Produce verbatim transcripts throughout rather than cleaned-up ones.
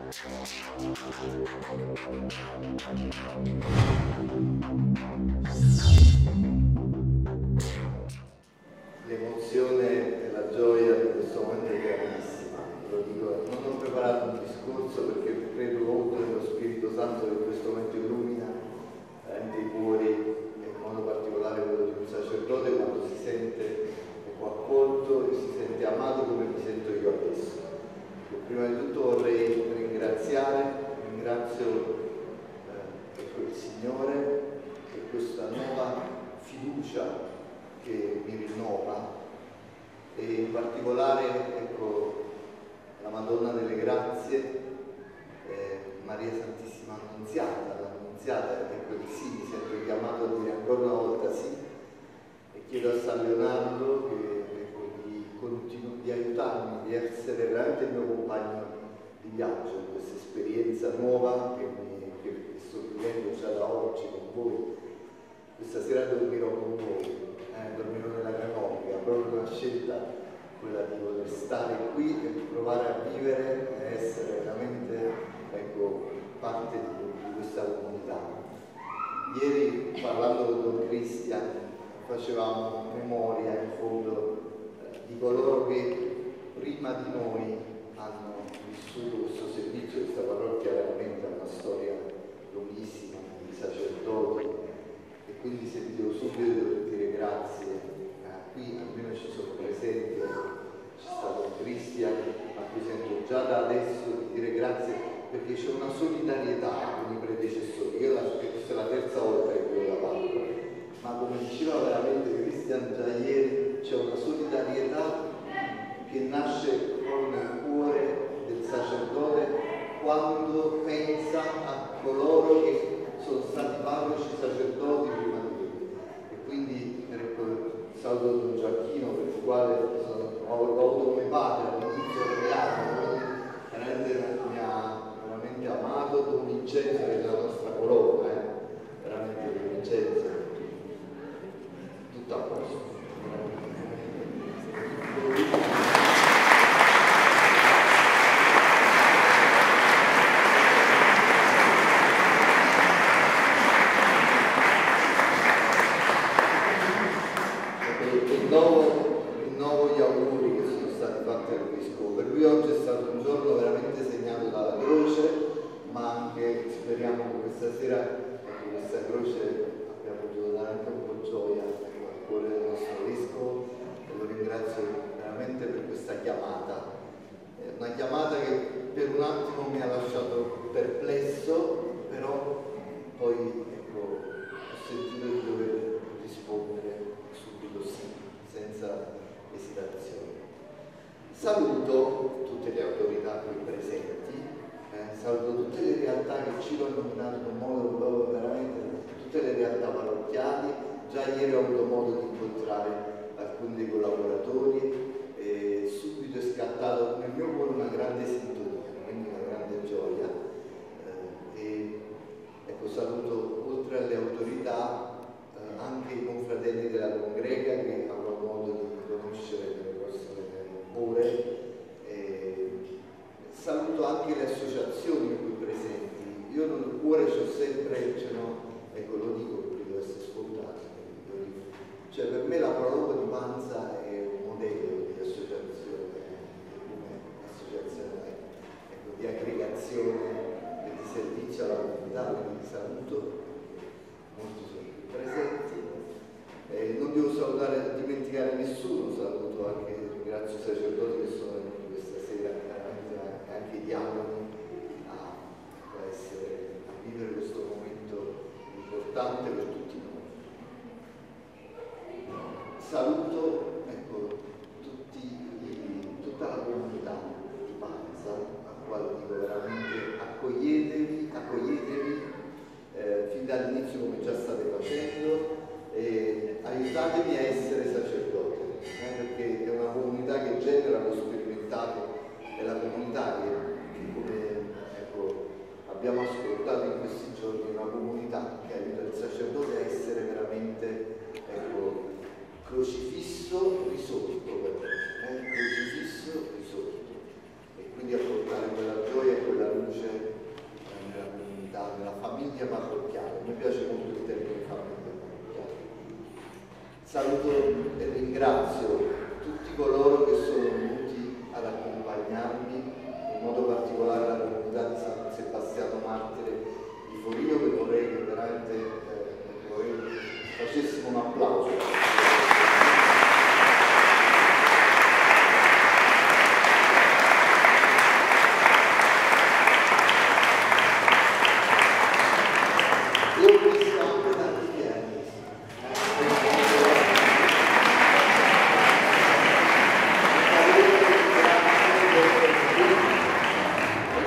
L'emozione e la gioia di questo momento è grandissima, lo dico, non ho preparato un discorso perché credo molto nello Spirito Santo che in questo momento illumina veramente i cuori, in modo particolare quello di un sacerdote, quando si sente ecco, accolto e si sente amato come mi sento io adesso. E prima di tutto vorrei ringraziare, ringrazio eh, ecco, il Signore per questa nuova fiducia che mi rinnova e in particolare ecco, la Madonna delle Grazie, eh, Maria Santissima Annunziata, l'Annunziata, ecco di sì, mi sento chiamato a dire ancora una volta sì e chiedo a San Leonardo che, ecco, di, continu- di aiutarmi, di essere veramente il mio compagno di viaggio, in questa esperienza nuova che, mi, che sto vivendo già da oggi con voi. Questa sera dormirò con voi. Eh, dormirò nella canonica, proprio una scelta quella di voler stare qui e provare a vivere e essere veramente ecco, parte di, di questa comunità. Ieri parlando con Don Cristian facevamo memoria in fondo eh, di coloro che prima di noi hanno vissuto questo servizio. Questa parrocchia veramente ha una storia lunghissima di sacerdoti. E quindi sentivo subito di dover dire grazie, eh, qui almeno ci sono presenti, c'è stato Cristian, a cui sento già da adesso di dire grazie perché c'è una solidarietà con i predecessori. Io la, questa è la terza volta che io la parlo, ma come diceva veramente Cristian già ieri, c'è una solidarietà che nasce proprio nel cuore del sacerdote quando pensa a coloro che sono stati parroci sacerdoti prima di lui. E quindi ecco, saluto Don Giacchino per il quale sono, ho, ho avuto come padre all'inizio reale, veramente mi ha veramente amato. Don Vincenzo che è la nostra colonna, eh? veramente Don Vincenzo, tutto a posto. Rinnovo gli auguri che sono stati fatti al Vescovo. Per lui oggi è stato un giorno veramente segnato dalla croce, ma anche speriamo che questa sera ecco, questa croce abbia potuto dare anche un po' gioia ecco, al cuore del nostro Vescovo e lo ringrazio veramente per questa chiamata. È una chiamata che per un attimo mi ha lasciato perplesso, però poi ecco, ho sentito di dover rispondere subito sì, senza esitazione. Saluto tutte le autorità qui presenti, eh, saluto tutte le realtà che ci hanno nominato in un modo veramente, tutte le realtà parrocchiali. Già ieri ho avuto modo di incontrare alcuni dei collaboratori e subito è scattato nel mio cuore una grande sintonia, quindi una grande gioia. Eh, e ecco, saluto oltre alle autorità anche i confratelli della congrega che avrò modo di conoscere nelle prossime ore. E saluto anche le associazioni qui presenti. Io nel cuore c'ho sempre, cioè no, ecco lo dico perché deve essere scontato, cioè per me la Prologo di Panza è un modello di associazione, come associazione ecco, di aggregazione e di servizio alla comunità, quindi saluto. Molti sono qui presenti. Eh, non devo salutare, dimenticare nessuno, saluto anche, ringrazio i sacerdoti che sono venuti questa sera, veramente anche i diavoli a, a, essere, a vivere questo momento importante per tutti noi. Saluto ecco, tutti, tutta la comunità di Panza, a quale dico veramente accoglietevi, accoglietevi eh, fin dall'inizio come già state facendo. E aiutatemi a essere sacerdote, eh, perché è una comunità che genera lo sperimentato, è la comunità che, che come ecco, abbiamo ascoltato in questi giorni, è una comunità che aiuta il sacerdote a essere veramente ecco, crocifisso risorto, eh, crocifisso risorto, e quindi a portare quella gioia e quella luce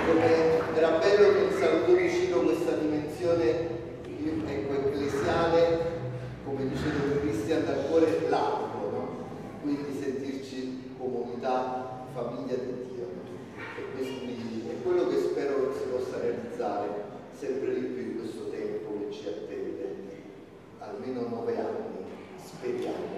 come era bello che in San Domicilio questa dimensione, ecco, ecclesiale, come dice Don Cristian, dal cuore largo, no? Quindi sentirci comunità, famiglia di Dio. E quindi è quello che spero che si possa realizzare sempre di più in questo tempo che ci attende, almeno nove anni, speriamo.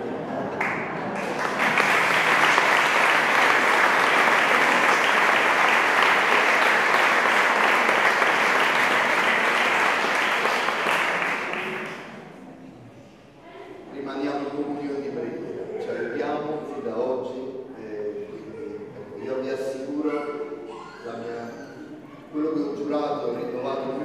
Rimaniamo in comunione di preghiera, ci aiutiamo fin da oggi, eh, quindi ecco, io vi assicuro la mia, quello che ho giurato, ho rinnovato